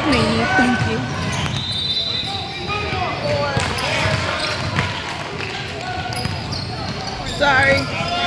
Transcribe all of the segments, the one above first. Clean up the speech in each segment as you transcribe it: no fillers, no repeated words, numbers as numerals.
menu. Thank you. Sorry.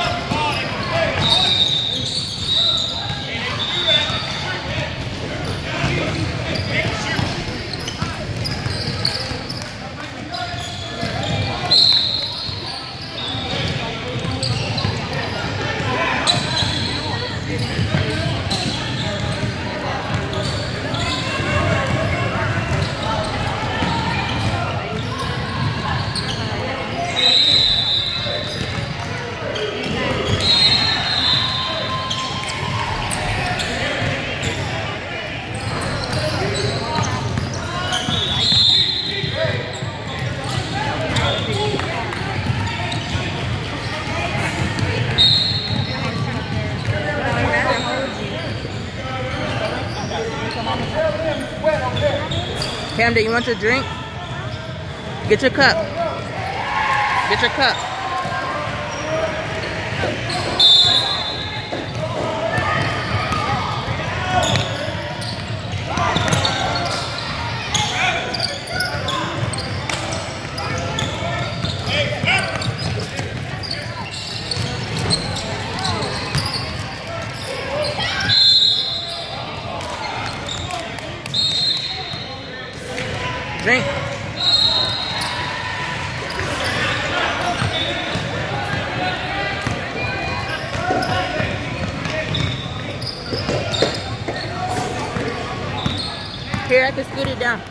Camden, you want your drink? Get your cup. Get your cup. Drink. Here, I can scoot it down.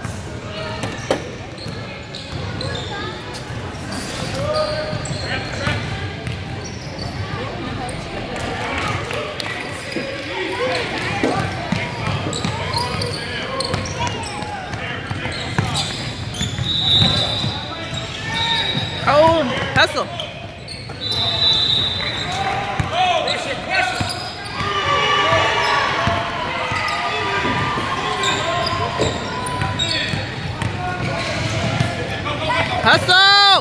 Oh, hustle. Hustle.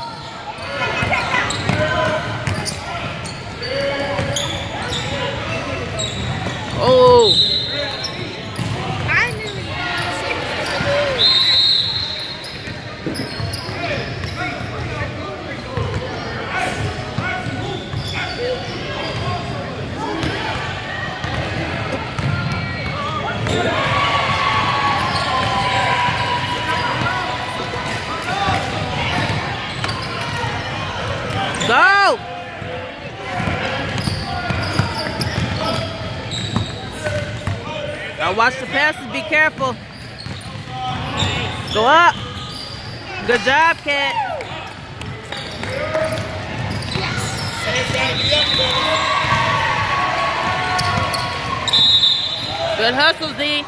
Oh. Go! Now watch the passes, be careful. Go up. Good job, Kat. Good hustle, Z.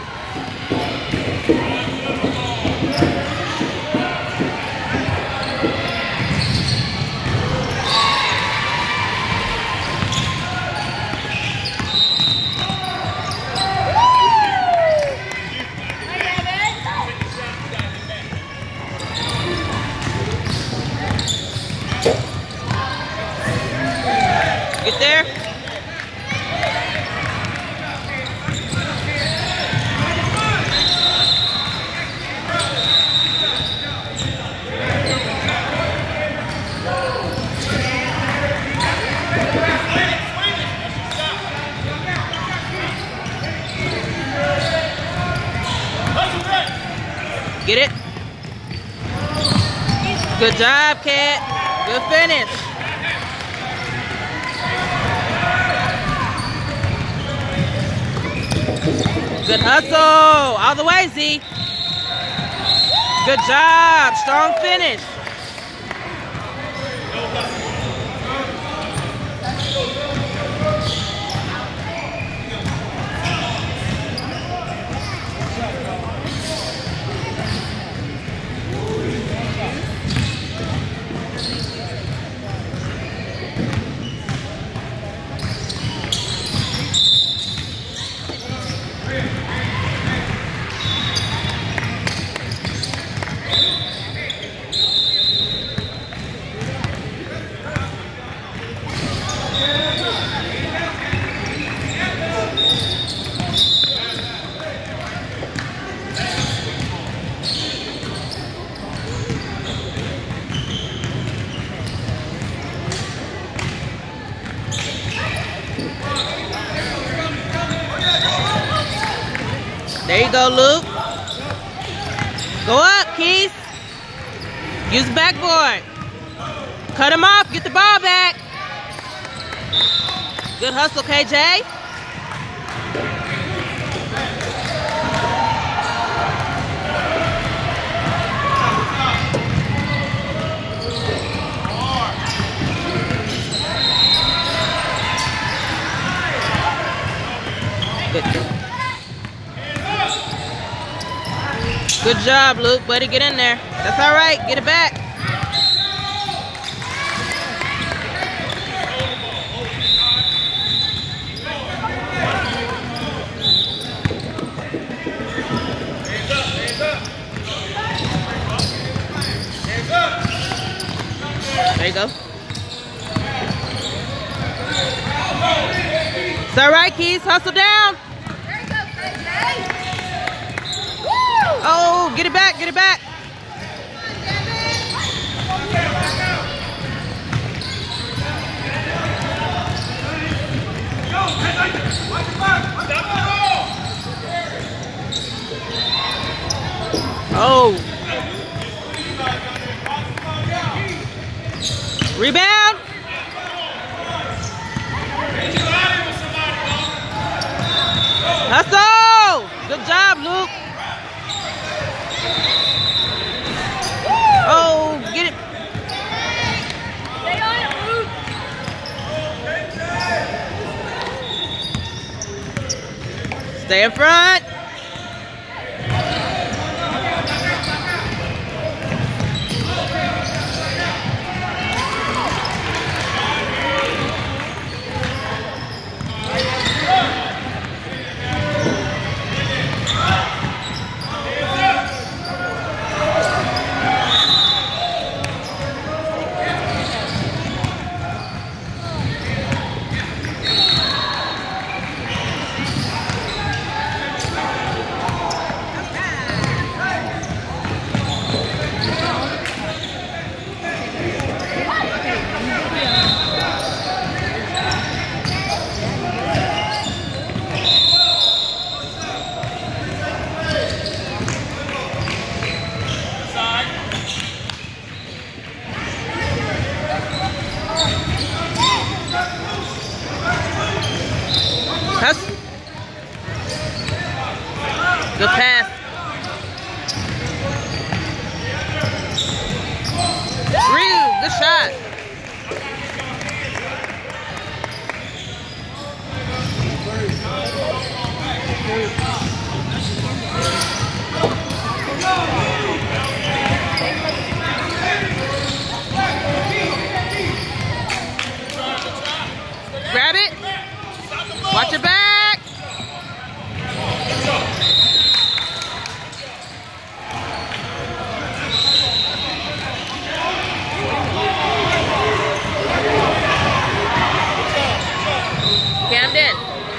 Get there. Get it. Good job, Kat. Good finish. Good hustle. All the way, Z. Good job. Strong finish. There you go, Luke. Go up, Keith. Use the backboard. Cut him off. Get the ball back. Good hustle, KJ. Good job, Luke. Buddy, get in there. That's all right. Get it back. There you go. It's all right, Keys. Hustle down. There you go, KJ. Oh, get it back, get it back. Oh. Rebound. Hustle. Good job, Luke. Oh, get it. Stay on it, Luke. Stay in front. Good pass. Good shot. Grab it. Watch your back. Camden.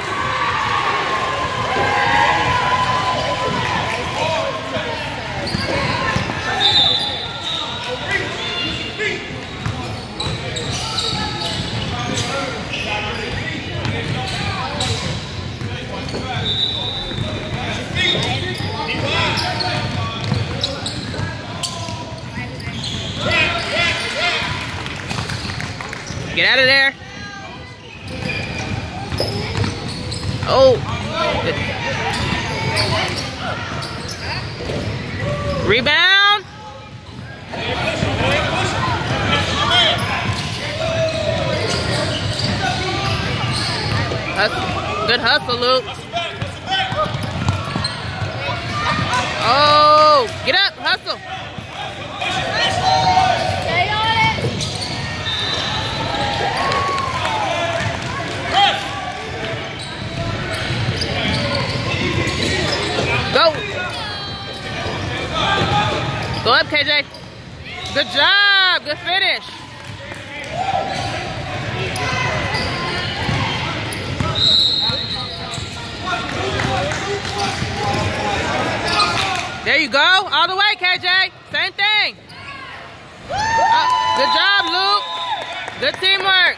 Get out of there. Oh. Good. Rebound. Good hustle, Luke. Oh, get up, hustle. Stay on it. Go. Go up, KJ. Good job. Good finish. There you go. All the way, KJ. Same thing. Good job, Luke. Good teamwork.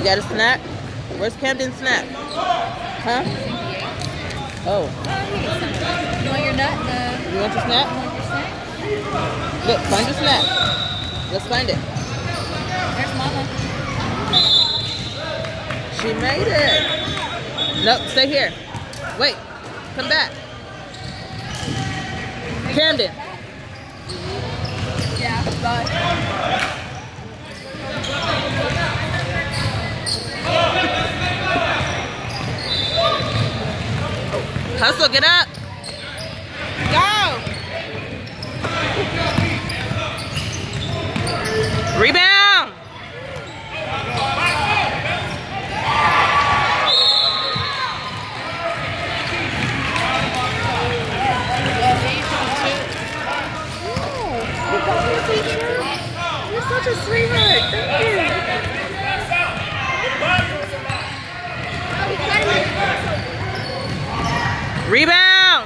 You got a snack? Where's Camden's snack? Huh? Oh. You want your nut? You want your snack? Look, find your snack. Let's find it. There's Mama. She made it. Nope, stay here. Wait, come back. Camden. Yeah, but. Hustle, get up. Go. Rebound. You're such a sweetheart. Thank you. Rebound.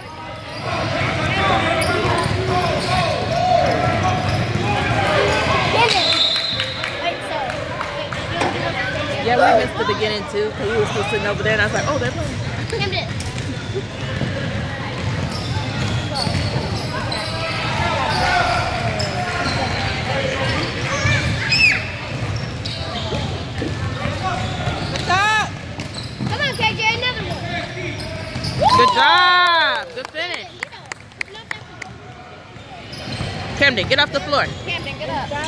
Yeah, we missed the beginning too, because we were still sitting over there, and I was like, oh, they're playing. Come on, KJ, another one. Good job. Good finish. Camden, get off the floor. Camden, get up.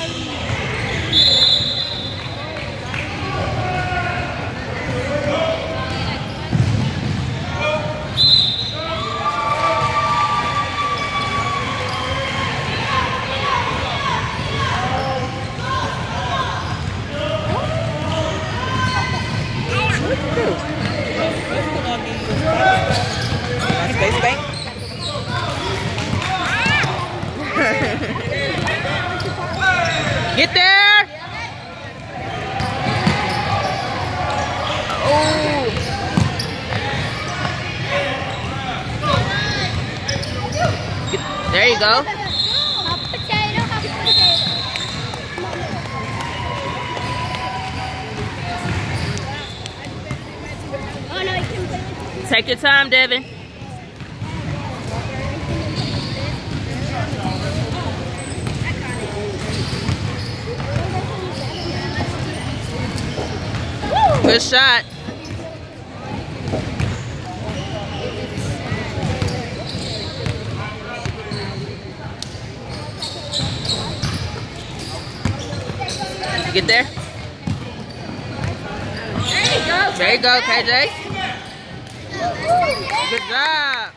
Space bank. Get there. Oh. There you go. Take your time, Devin. Good shot. Get there. There you go, KJ. Good job.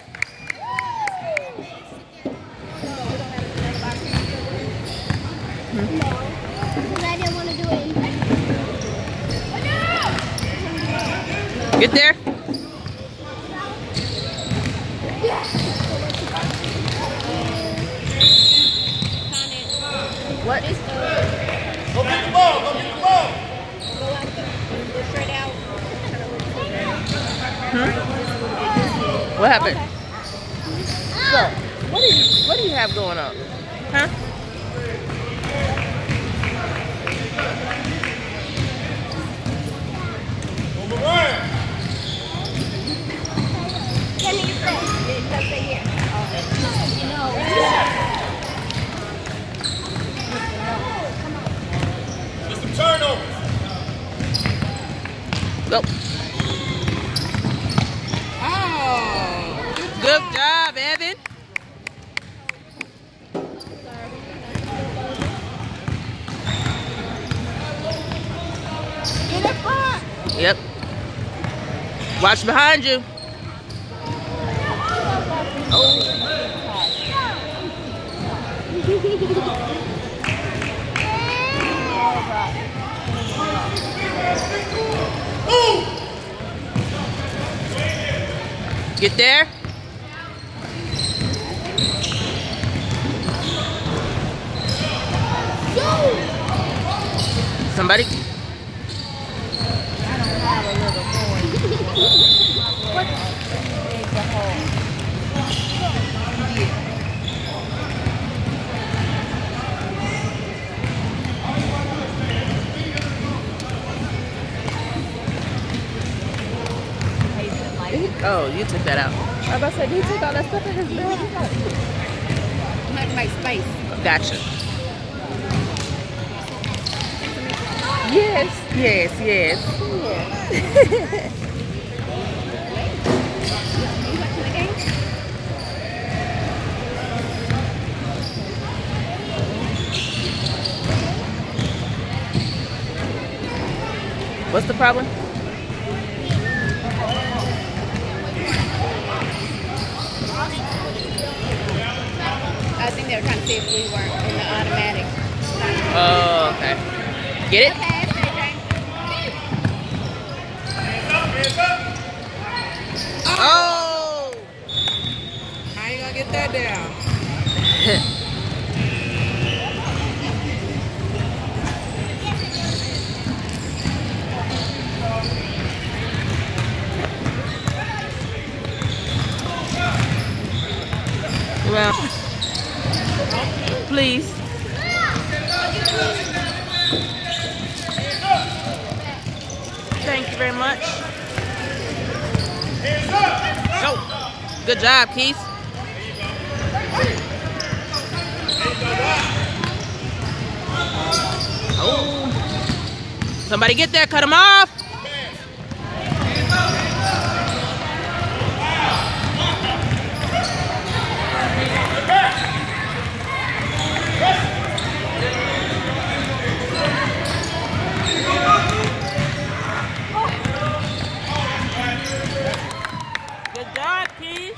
I didn't want to do it. Get there. What is Go get the ball, go get the ball. Go straight out. What happened? So, what do you have going on? Huh? Move around. Can you say? It does say here. You know. Get some turnovers. Go. Oh, good job, Evan. Get it front. Yep. Watch behind you. Get there. Somebody. Oh, you took that out. I was about to say, did he take all that stuff in his bag? You have to make space. Gotcha. Yes. Yes, yes. Yeah. What's the problem? I think they were trying to see if we weren't in the automatic. Oh, okay. Get it? Okay, Oh! How you gonna get that down? Well, please. Thank you very much. Go. Good job, Keith. Oh. Somebody get there, cut him off. Good job, Keith.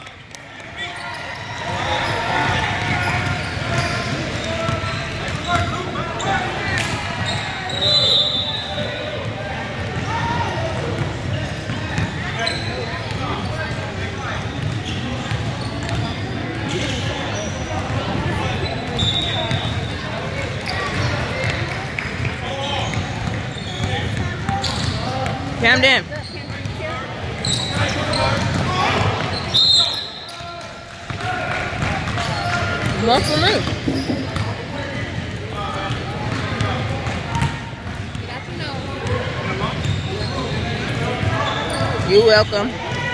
Camden. More for me. You're welcome.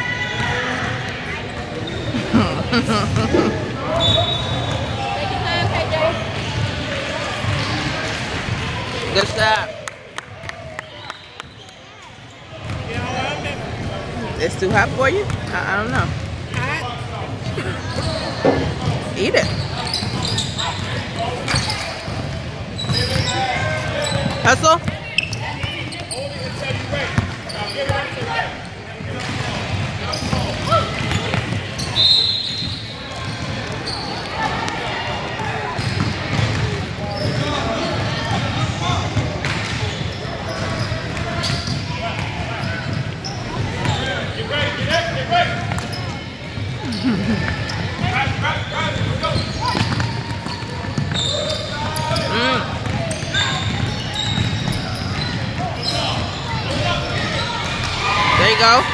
Good stop. It's too hot for you? I don't know. Eat it. Hustle. There you go.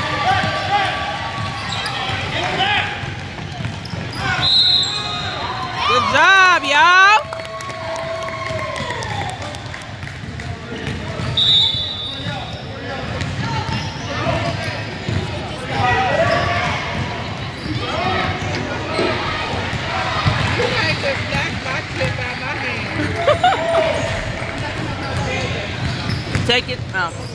Good job, y'all. Take it. Oh.